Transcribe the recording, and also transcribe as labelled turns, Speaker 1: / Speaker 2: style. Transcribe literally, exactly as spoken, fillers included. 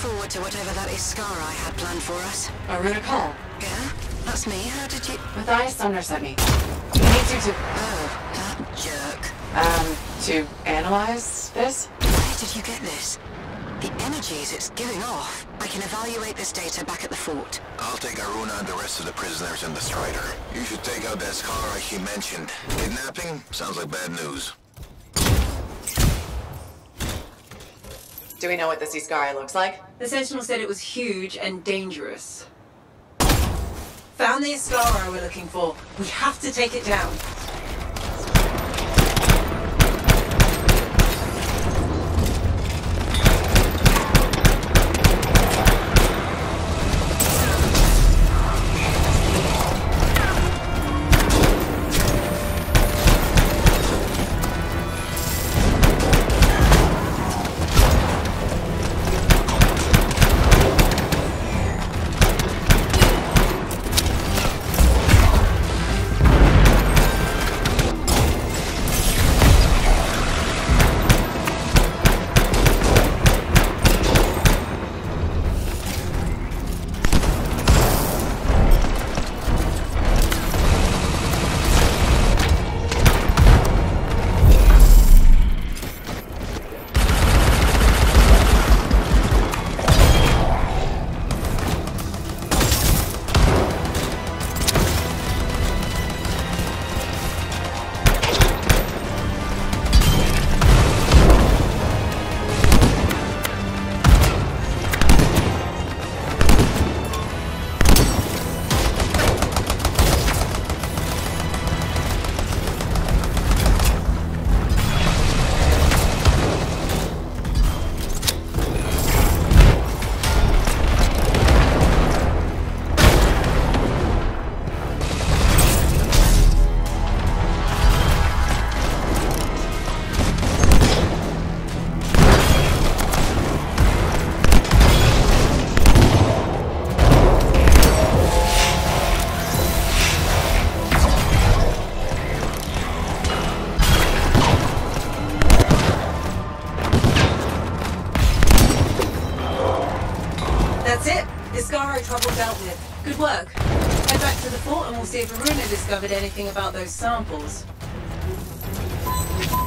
Speaker 1: forward to whatever that Iskara had planned for us.
Speaker 2: A rune call.
Speaker 1: Yeah? That's me. How did you...
Speaker 2: Matthias Sumner sent me. He needs you to...
Speaker 1: Oh, that jerk.
Speaker 2: Um, to analyze this?
Speaker 1: Where did you get this? The energies it's giving off. I can evaluate this data back at the fort.
Speaker 3: I'll take Aruna and the rest of the prisoners in the Strider. You should take out that Skara he mentioned. Kidnapping? Sounds like bad news.
Speaker 2: Do we know what this Iskari looks like?
Speaker 4: The Sentinel said it was huge and dangerous. Found the Iskara we're looking for. We have to take it down. That's it. Iskara trouble dealt with. Good work. Head back to the fort and we'll see if Aruna discovered anything about those samples.